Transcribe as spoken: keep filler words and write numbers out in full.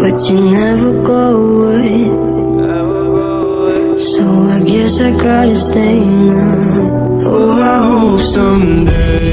but you never go away. So I guess I gotta stay now. Oh, I hope someday